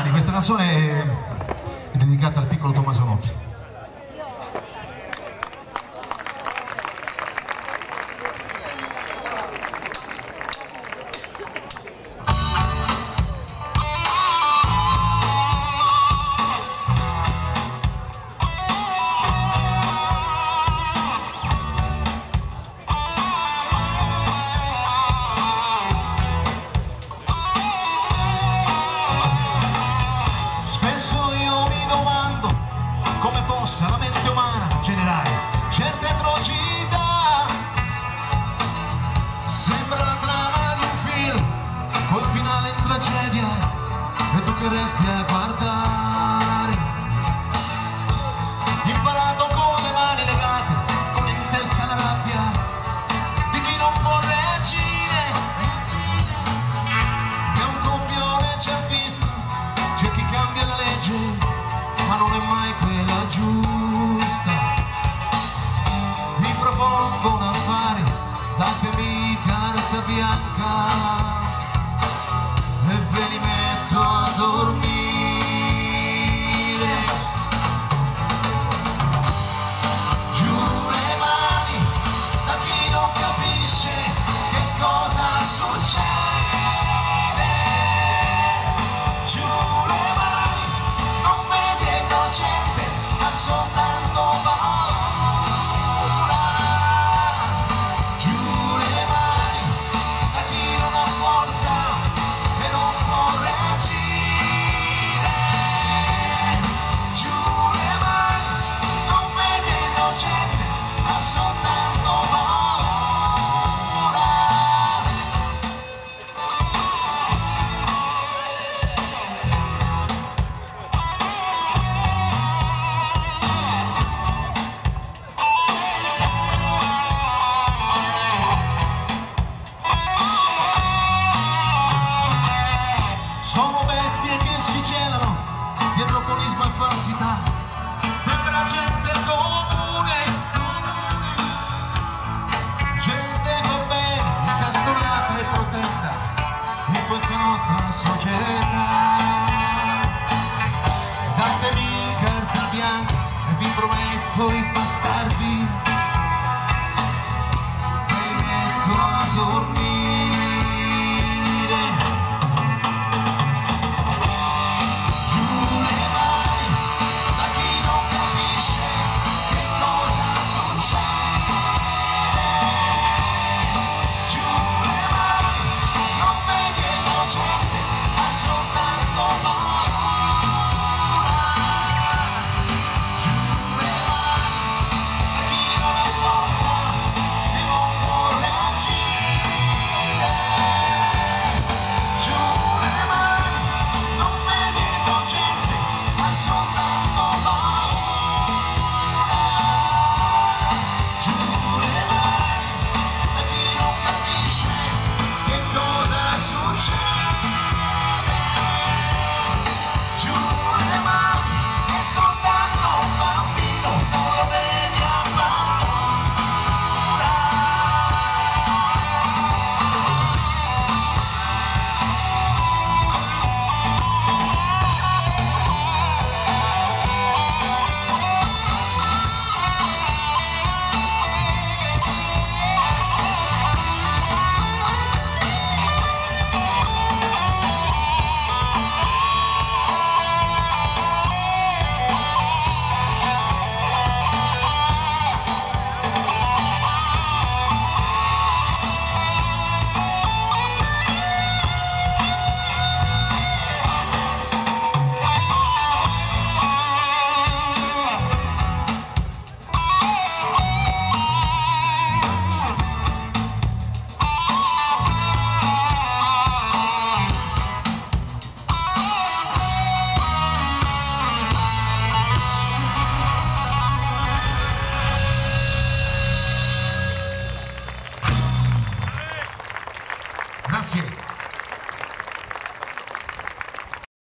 mani, questa canzone è dedicata al piccolo Tommaso Nofri. La mente umana generare certe atrocità, sembra la trama di un film col finale in tragedia e tu che resti a guardare, impalato con le mani legate, con in testa la rabbia di chi non può reagire, che un copione ci ha visto, c'è chi cambia la legge ma non è mai quella giusta. Mi propongo un affare, datemi carta bianca e ve li metto a dormire. Giù le mani da chi non capisce che cosa succede. Giù le mani, non vedi è innocente, ma soltanto paura. Giù le mani da chi non ha forza e non può reagire. Giù le mani, non vedi è innocente, ma soltanto paura. Sono bestie che si celano dietro buonismo e falsità, sembra gente comune, gente per bene, incastonata e protetta in questa nostra società.